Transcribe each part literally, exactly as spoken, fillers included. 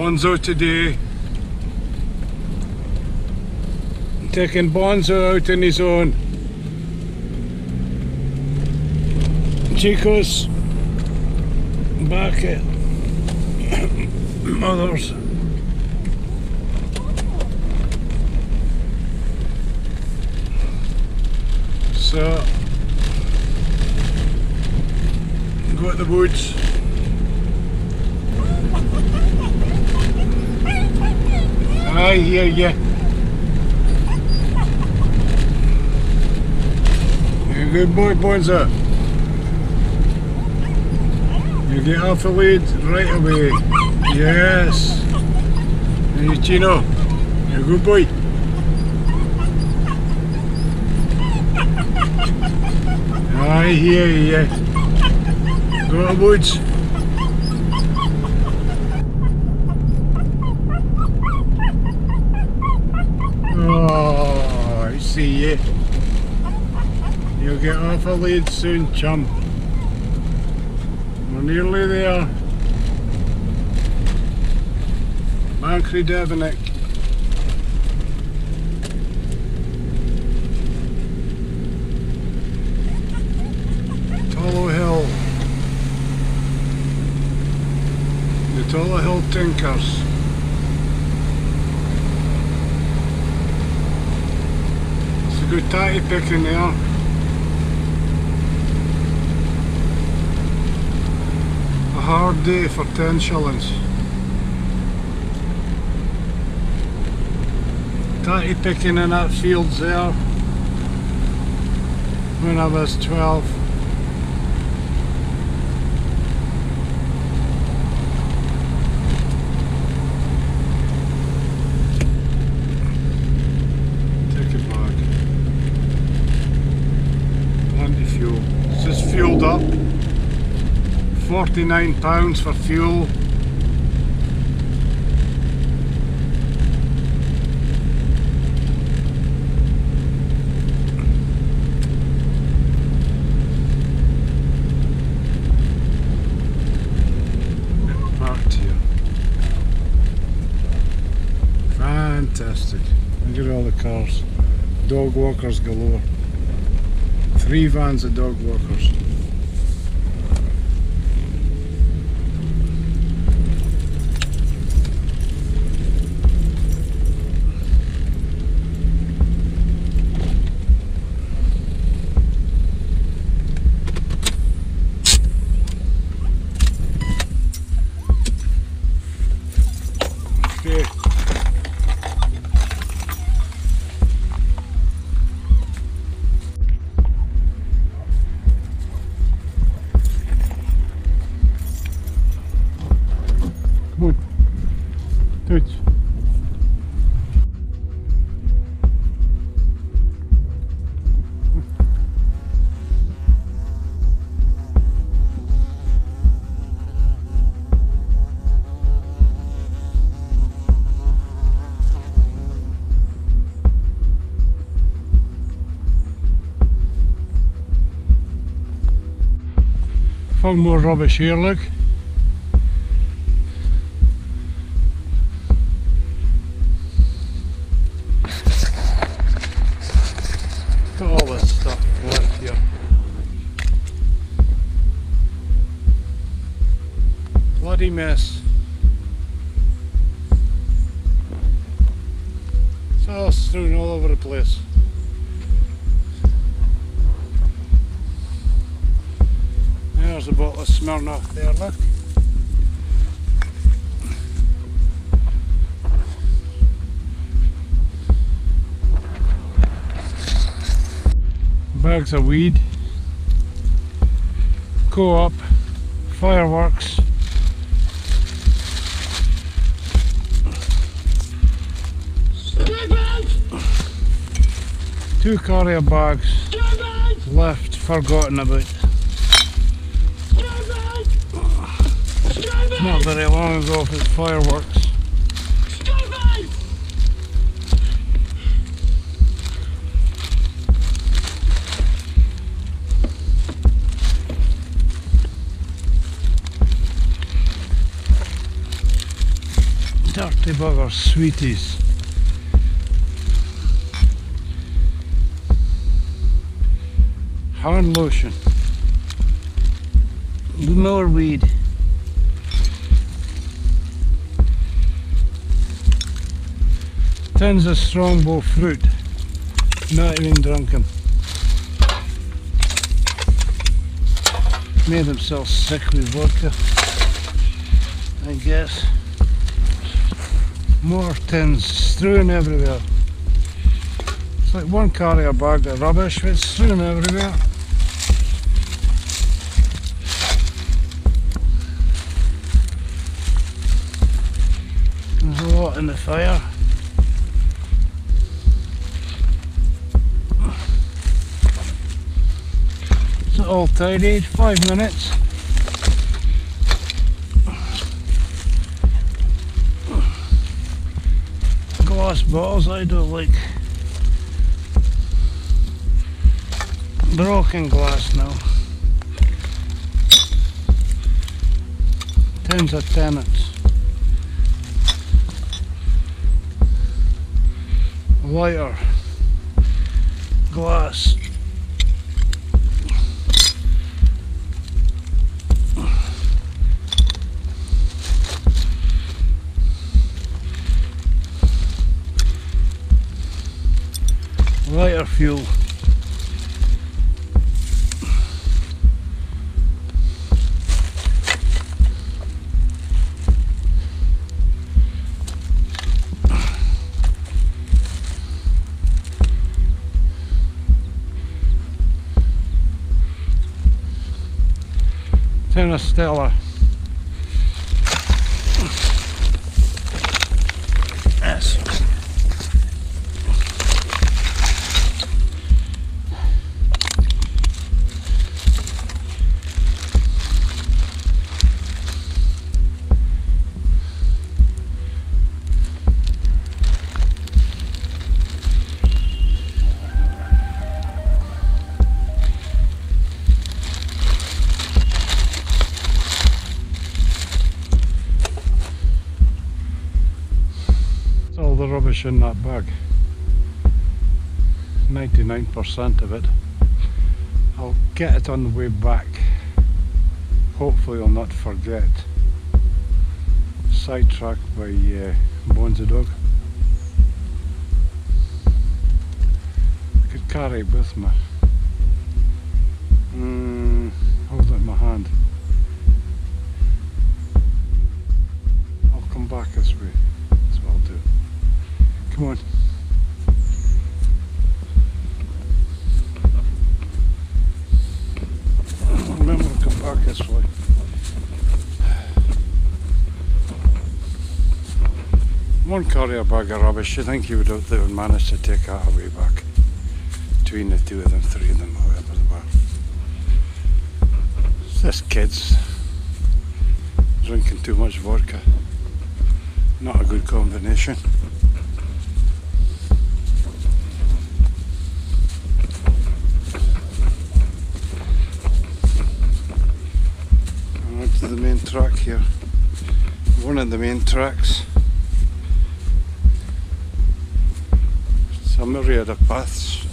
Bonzo today. Taking Bonzo out on his own. Chico's back at mother's. So go to the woods. I hear ya. You're a good boy, Bonzo. You get off the lead right away. Yes. Hey, Chino. You're a good boy. I hear ya. Go to the woods. Oh, I see you. You'll get off a lead soon, chum. We're nearly there. Mancry Devonick. Tollohill. The Tollohill Tinkers. Good tatty picking there. A hard day for ten shillings. Tatty picking in that fields there when I was twelve. Fuel. It's just fueled up. forty-nine pounds for fuel. Parked here. Fantastic. Look at all the cars. Dog walkers galore. Three vans of dog walkers. Okay. Goed. Goed. Found more rubbish here, look. All this stuff left here. Bloody mess. It's all strewn all over the place. There's a bottle of Murdoch there, look. Bags of weed, co-op, fireworks, two carrier bags left, forgotten about. Not very long ago for fireworks. bugger sweeties. Hand lotion. More weed. Tins of strongbow fruit. Not even drunken. Made themselves sick with vodka, I guess. More tins strewn everywhere. It's like one carrier bag of rubbish, but it's strewn everywhere. There's a lot in the fire. It's all tidied, five minutes. Glass bottles I don't like. Broken glass now. Tins of tenants. Lighter. Glass. Lighter fuel. Tin of Stella. Yes. All the rubbish in that bag, ninety-nine percent of it. I'll get it on the way back. Hopefully I'll not forget. Sidetracked by uh, Bongo dog. I could carry it with me. Mm, hold it in my hand. I'll come back this way. That's what I'll do. Come on. Remember to come back this way. One carrier bag of rubbish. You think you would have, they would manage to take that away back. Between the two of them, three of them, whatever they were. It's just kids drinking too much vodka. Not a good combination. To the main track here, one of the main tracks. It's a myriad of paths.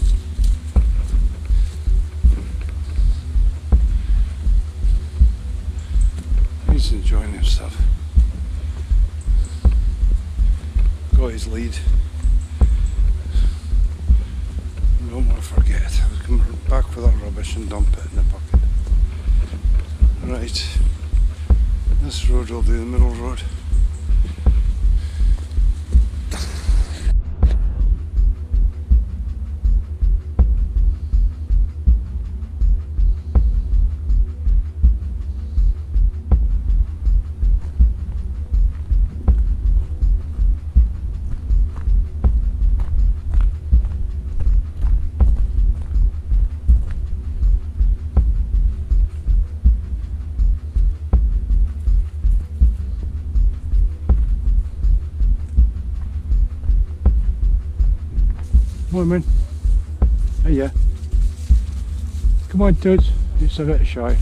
He's enjoying himself. Got his lead. Don't want to forget. I'll come back with that rubbish and dump it in the bucket. Right. This road will do, the middle road. Come on, man. Hiya. Come on, Toots. It's a bit shy.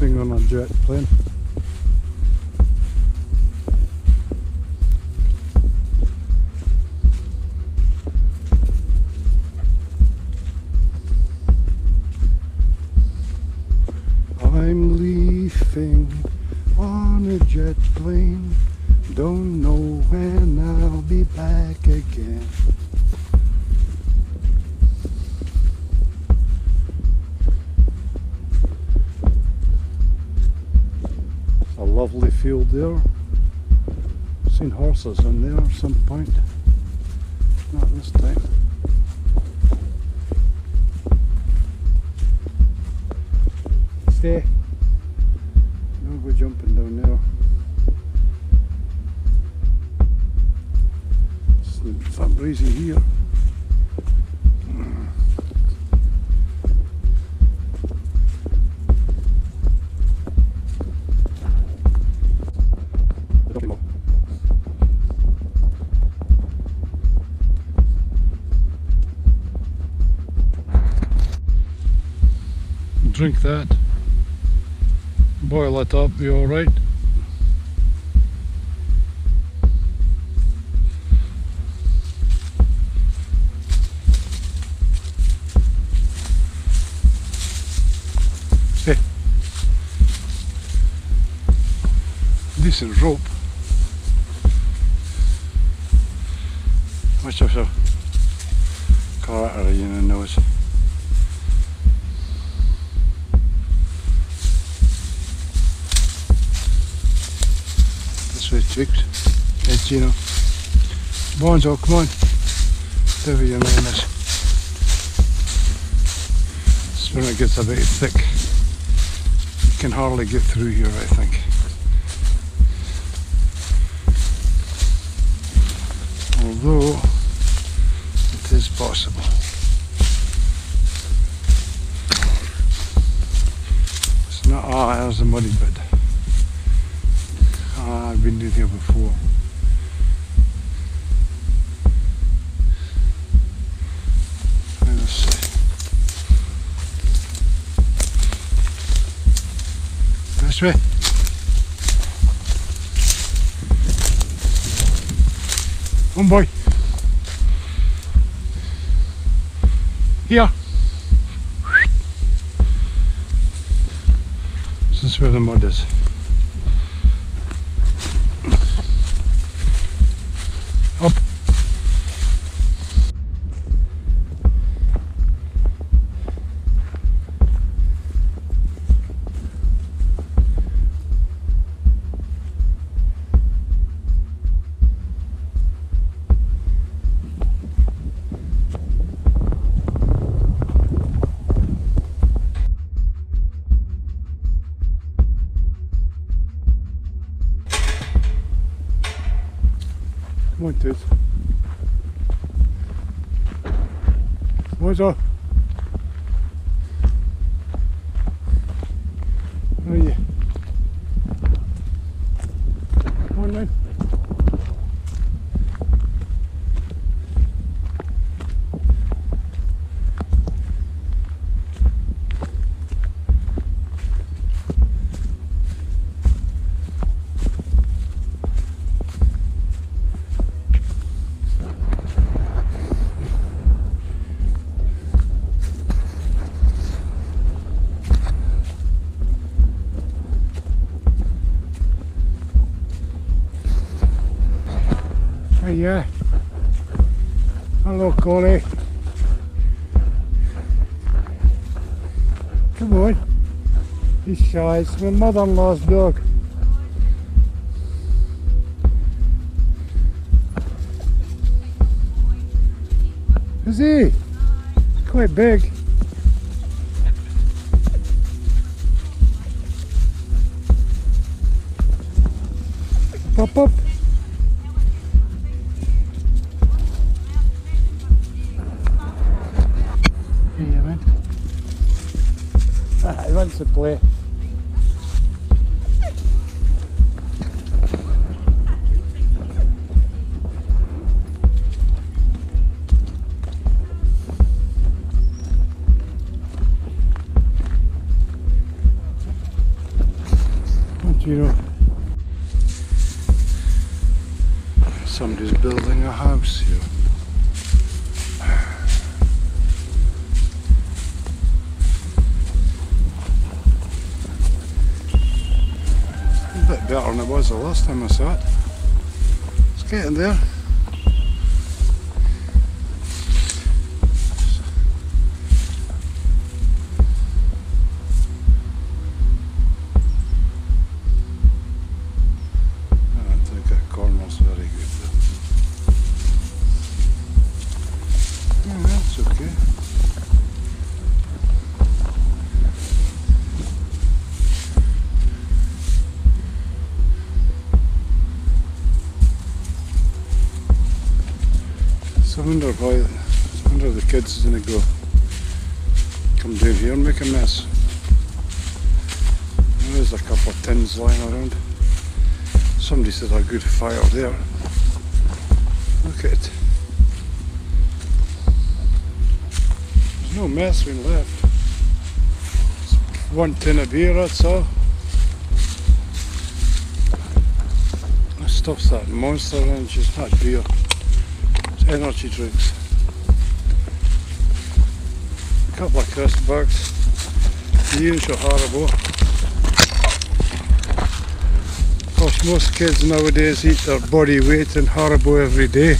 leafing on a jet plane. I'm leaving on a jet plane, don't know when I'll be back again. It's a lovely field there. Seen horses in there at some point, not this time. Stay. No go jumping down there. It's not breezy here. Drink that. Boil it up, be alright. Hey. Decent rope. Watch out, car artery in the nose. Chicks. Hey Chino. Bongo, come on. Whatever your name is. It's when it gets a bit thick. You can hardly get through here, I think. Although it is possible. It's not, ah, there's a muddy bit. Ah, I've been in here before. Let's see. This way. Come on, boy. Here. This is where the mud is. Up. Come on, dude. What's up? How are you? Come on, man. Yeah. Hello, Connie. Come on. He's shy. It's my mother-in-law's dog. Is he? Quite big. Pop up. He wants to play. Somebody's building a house here. A bit better than it was the last time I saw it. It's getting there. I wonder why, I wonder if the kids is going to go come down here and make a mess. There's a couple of tins lying around. Somebody said a good fire there. Look at it. There's no mess when left. It's one tin of beer, that's all. That stuff's that Monster and just not beer. Energy drinks. A couple of crisp bags. The usual Haribo. Of course, most kids nowadays eat their body weight in Haribo every day.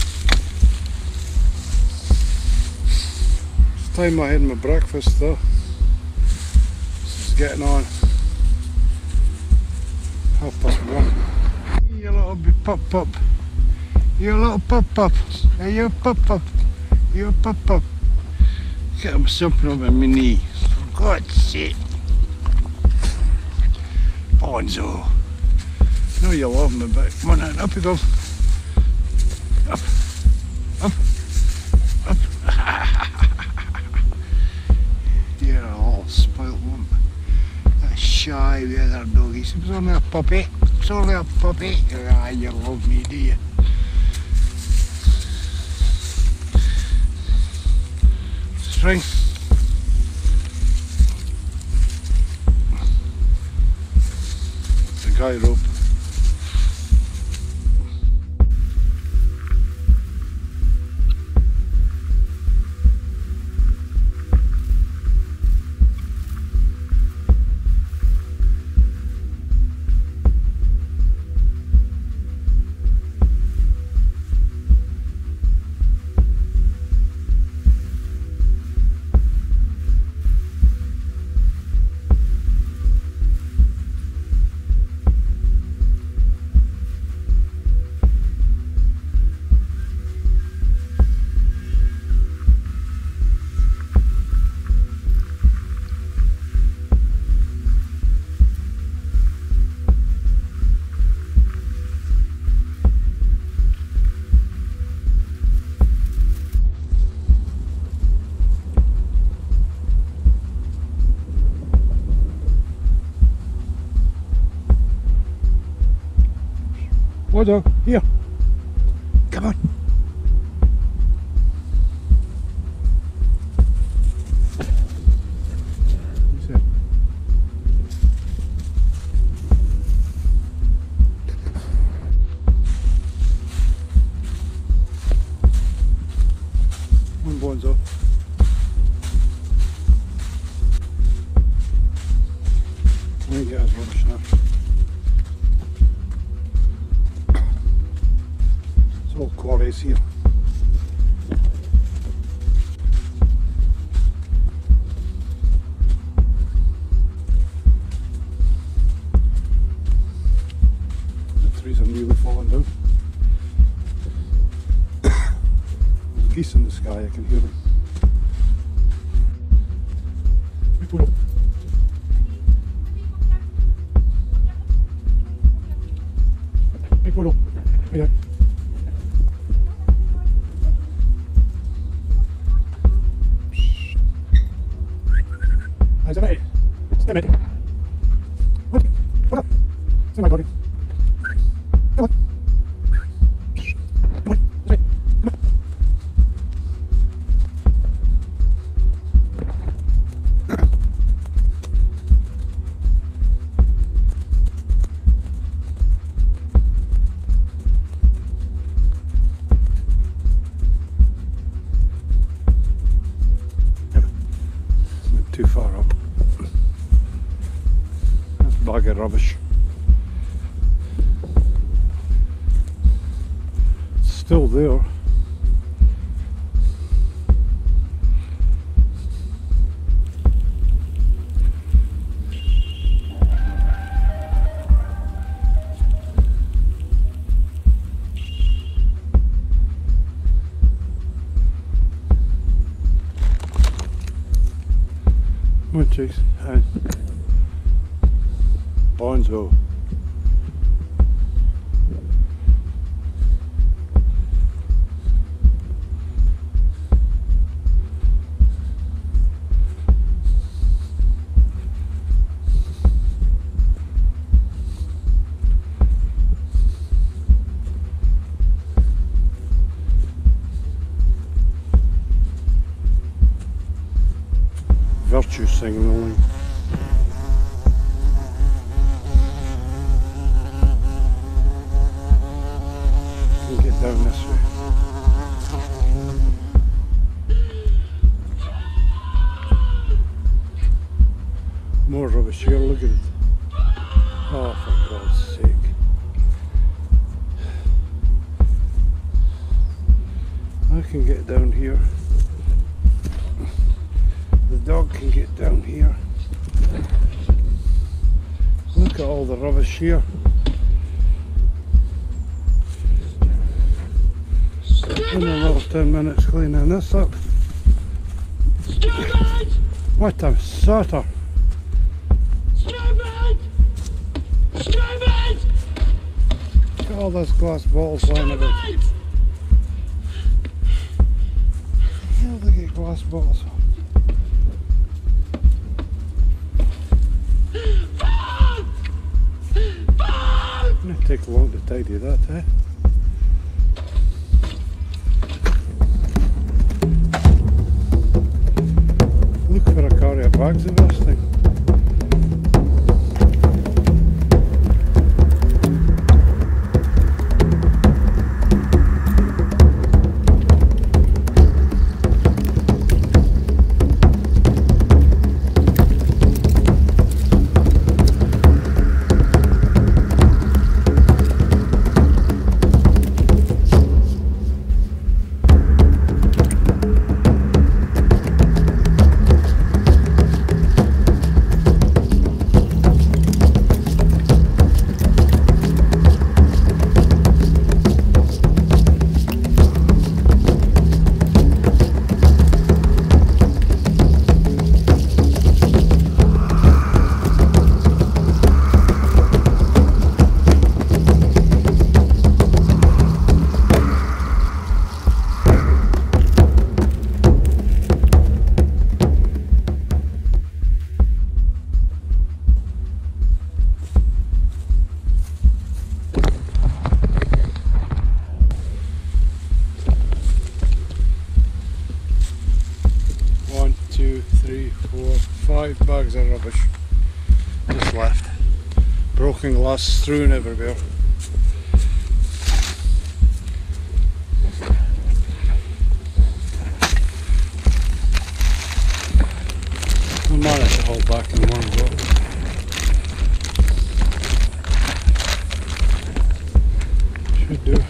It's time I had my breakfast though. This is getting on. Half past one. You little bit pop pop. You little pup pup, hey you pup pup, you pup pup. Get him something over my knee, for God's sake. Bongo. I know you love me, but come on, up you go. Up, up, up. You're all spoilt one. That shy the other doggies. It was only a puppy. It's only a puppy. Ah, you love me, do you? String. The guy rope. Bongo, here. Come on. One Bongo. I think it has rubbish now. It's all quarries here. The trees are nearly falling down. There's geese in the sky, I can hear them. Piccolo. Yeah. How's it mate? Stay mate. What? What up? Stay my body. Come on. Come on. Stay. Come on. too far up. That's a bag of rubbish. It's still there. Come on, chicks. Hi. Bongo. Virtue signaling. Can get down this way. More rubbish here, look at it. Oh, for God's sake. I can get down here. The dog can get down here. Look at all the rubbish here. In another ten minutes cleaning this up. What a sotter! Look at all those glass bottles lying about. Hell, they get glass bottles. It'll take long to tidy that, eh? Look for a carrier bags of this thing. Five bags of rubbish just left. Broken glass strewn everywhere. We'll manage it all back in one go. Should do.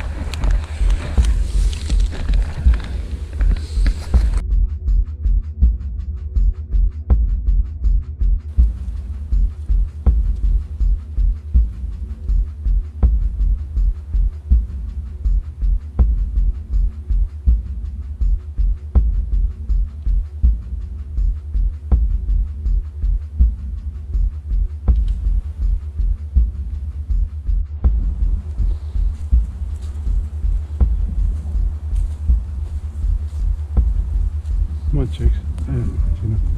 Come on, chicks. Yeah, you know.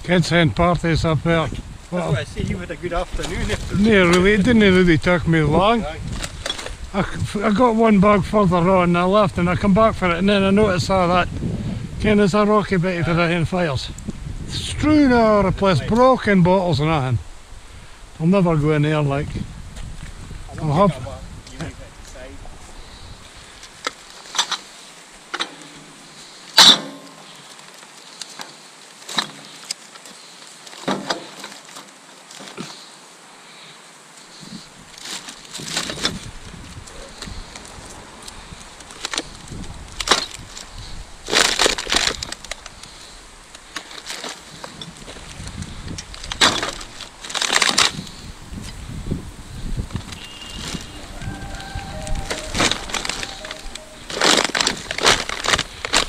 Kids having parties up there. Well, I see you had a good afternoon after. No, really, it didn't really take me long. I, I got one bug further on and I left and I come back for it and then I noticed all that kind of a rocky bit of it in fires. Strewn all over the place, broken bottles and everything. I'll never go in there like. I'll have.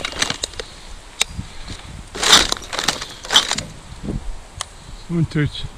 One touch.